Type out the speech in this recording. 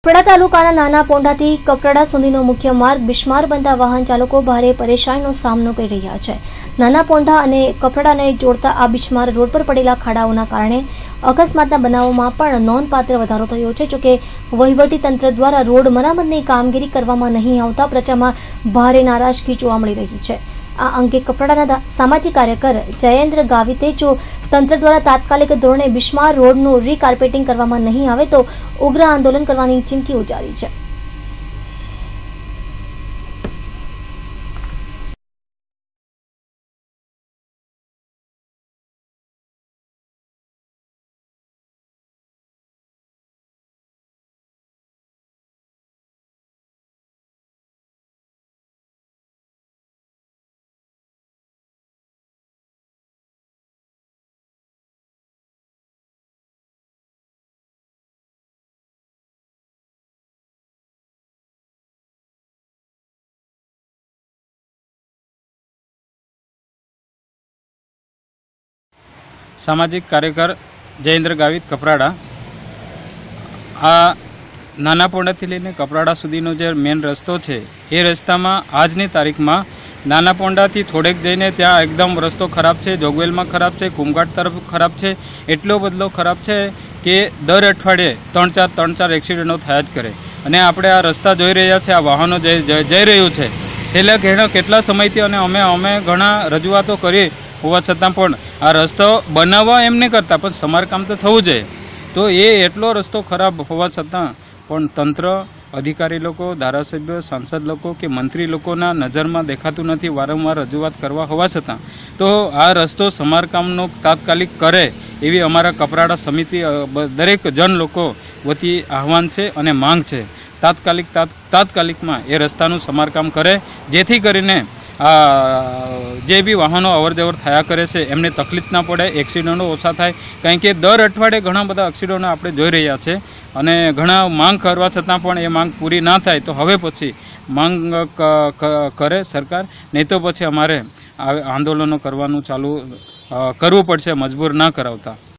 કપરાડા તાલુકાના નાના પોંડાથી કપરાડા સુધીનો મુખ્ય માર્ગ બિસ્માર બનતા વાહન ચાલકો ભારે પરેશાનીનો સામનો કરી રહ્યા છે। નાના પોંડા અને કપરાડાને જોડતા આ બિસ્માર રોડ પર પડેલા ખાડાઓના કારણે અકસ્માતના બનાવોમાં પણ નોંધપાત્ર વધારો થયો છે। જોકે વહીવટી તંત્ર દ્વારા રોડ મરામતની કામગીરી કરવામાં નહીં આવતા પ્રજામાં ભારે નારાજગી જોવા મળી રહી છે। આ અંગે કપરાડાના સામાજિક કાર્યકર જયેન્દ્ર ગાવિતે જો તંત્ર દ્વારા તાત્કાલિક ધોરણે બિસ્માર રોડનું રીકાર્પેટિંગ કરવામાં નહીં આવે તો ઉગ્ર આંદોલન કરવાની ચીમકી ઉચ્ચારી છે। सामाजिक कार्यकर जयेन्द्र गावित कपराड़ा आ नाना पोंडाथी लईने कपराड़ा सुधीनो जे मेन रस्तो छे ए रस्तामां आजनी तारीखमां नाना पोंडाथी थोड़ेक जईने त्यां एकदम रस्तो खराब छे, जोगवेलमां खराब छे, कुमघाट तरफ खराब छे। एटलो बदलो खराब छे के दर अठवाडिये त्रण चार एक्सिडेंटो थया ज करे अने आपणे आ रस्ता जोई रह्या छे, आ वाहनो जई रह्युं छे। छेल्ला કેટલા સમયથી અને અમે ઘણા રજૂઆતો કરી હોવા છતાં પણ આ રસ્તો બનાવવા એમ નહીં કરતા, પણ સમારકામ તો થવું જોઈએ। તો એ એટલો રસ્તો ખરાબ હોવા છતાં પણ તંત્ર, અધિકારી લોકો, ધારાસભ્યો, સાંસદ લોકો કે મંત્રી લોકોના નજરમાં દેખાતું નથી। વારંવાર રજૂઆત કરવા હોવા છતાં તો આ રસ્તો સમારકામનો તાત્કાલિક કરે એવી અમારા કપરાડા સમિતિ દરેક જન લોકો વતી આહવાન છે અને માંગ છે। તાત્કાલિકમાં એ રસ્તાનું સમારકામ કરે જેથી કરીને જે બી વાહનો અવરજવર થયા કરે છે એમને તકલીફ ના પડે, એક્સિડન્ટો ઓછા થાય। કારણ કે દર અઠવાડિયે ઘણા બધા એક્સિડન્ટો આપણે જોઈ રહ્યા છે અને ઘણા માંગ કરવા છતાં પણ એ માંગ પૂરી ના થાય તો હવે પછી માંગ કરે સરકાર, નહીં તો પછી અમારે આંદોલનો કરવાનું ચાલુ કરવું પડશે, મજબૂર ના કરાવતા।